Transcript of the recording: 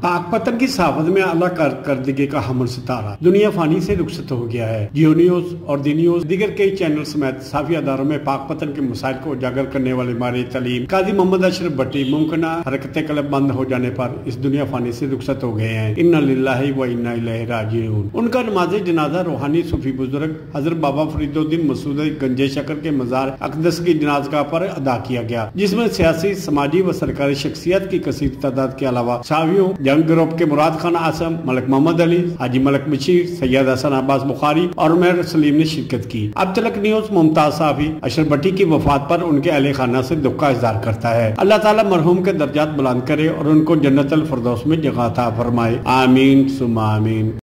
पाकपतन की सहाफत में अल्लाह कारकर्दगी का हमर सितारा दुनिया फानी से रुखसत हो गया है। जियो न्यूज और दी न्यूज दीगर कई चैनल समेत साफी अदारों में पाकपतन के मसाइल को उजागर करने वाले मारे तलीम काजी मोहम्मद अशरफ भट्टी मुमकिन हरकत कलब बंद हो जाने पर इस दुनिया फानी से रुखसत हो गए हैं। इन्ना लिल्लाहि व इन्ना इलैहि राजिऊन। उनका नमाज जनाजा रूहानी सूफी बुजुर्ग हजरत बाबा फरीदुद्दीन मसूद गंजे शकर के मजार अकदस की जनाजगाह पर अदा किया गया, जिसमें सियासी, समाजी व सरकारी शख्सियत की कसीर तादाद के अलावा सावियों जंग ग्रुप के मुराद खान आसम, मलक मोहम्मद अली, हाजी मलक बशीर, सैयद हसन अब्बास बुखारी और उमर सलीम ने शिरकत की। अब तलक न्यूज मुमताज साफी अशरफ भट्टी की वफात पर उनके अहले खाना से दुख का इजहार करता है। अल्लाह ताला मरहूम के दर्जात बुलंद करे और उनको जन्नतुल फिरदौस में जगह अता फरमाए। आमीन सुम्मा आमीन।